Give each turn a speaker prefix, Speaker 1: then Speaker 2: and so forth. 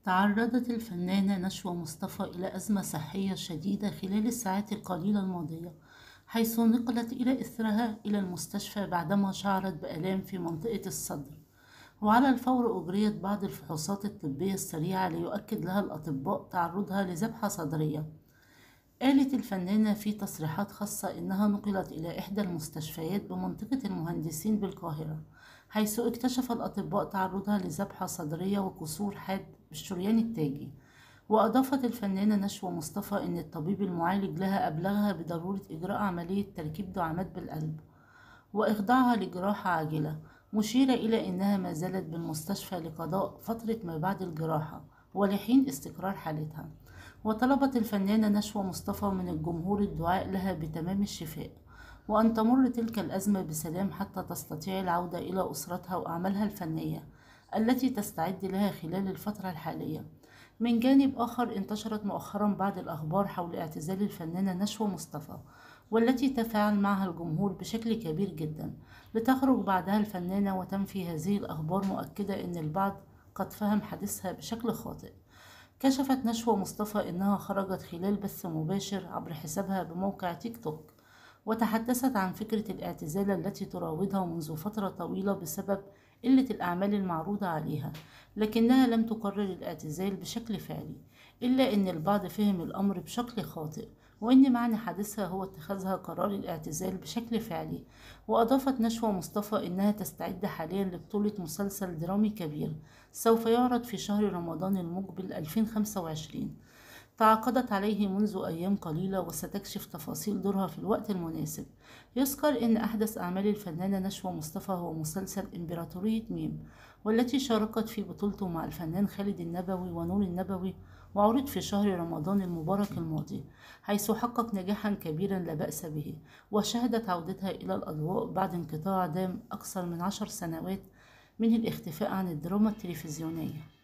Speaker 1: تعرضت الفنانة نشوى مصطفى إلى أزمة صحية شديدة خلال الساعات القليلة الماضية، حيث نقلت إلى إثرها إلى المستشفى بعدما شعرت بآلام في منطقة الصدر. وعلى الفور أجريت بعض الفحوصات الطبية السريعة ليؤكد لها الأطباء تعرضها لذبحة صدرية. قالت الفنانة في تصريحات خاصة إنها نقلت إلى إحدى المستشفيات بمنطقة المهندسين بالقاهرة، حيث اكتشف الأطباء تعرضها لذبحة صدرية وكسور حاد بالشريان التاجي. وأضافت الفنانة نشوى مصطفى إن الطبيب المعالج لها أبلغها بضرورة إجراء عملية تركيب دعامات بالقلب وإخضاعها لجراحة عاجلة، مشيرة إلى أنها ما زالت بالمستشفى لقضاء فترة ما بعد الجراحة ولحين استقرار حالتها. وطلبت الفنانة نشوى مصطفى من الجمهور الدعاء لها بتمام الشفاء، وأن تمر تلك الأزمة بسلام حتى تستطيع العودة إلى أسرتها وأعمالها الفنية التي تستعد لها خلال الفترة الحالية. من جانب آخر، انتشرت مؤخرا بعض الأخبار حول اعتزال الفنانة نشوى مصطفى، والتي تفاعل معها الجمهور بشكل كبير جدا، لتخرج بعدها الفنانة وتنفي هذه الأخبار، مؤكدة أن البعض قد فهم حديثها بشكل خاطئ. كشفت نشوى مصطفى إنها خرجت خلال بث مباشر عبر حسابها بموقع تيك توك، وتحدثت عن فكرة الاعتزال التي تراودها منذ فترة طويلة بسبب قلة الأعمال المعروضة عليها، لكنها لم تقرر الاعتزال بشكل فعلي، إلا أن البعض فهم الأمر بشكل خاطئ، وإن معنى حديثها هو اتخاذها قرار الاعتزال بشكل فعلي. وأضافت نشوى مصطفى إنها تستعد حاليا لبطولة مسلسل درامي كبير سوف يعرض في شهر رمضان المقبل 2025، تعاقدت عليه منذ أيام قليلة، وستكشف تفاصيل دورها في الوقت المناسب. يذكر أن أحدث أعمال الفنانة نشوى مصطفى هو مسلسل إمبراطورية ميم، والتي شاركت في بطولته مع الفنان خالد النبوي ونور النبوي، وعرض في شهر رمضان المبارك الماضي، حيث حقق نجاحا كبيرا لا بأس به، وشهدت عودتها إلى الأضواء بعد انقطاع دام أكثر من 10 سنوات من الاختفاء عن الدراما التلفزيونية.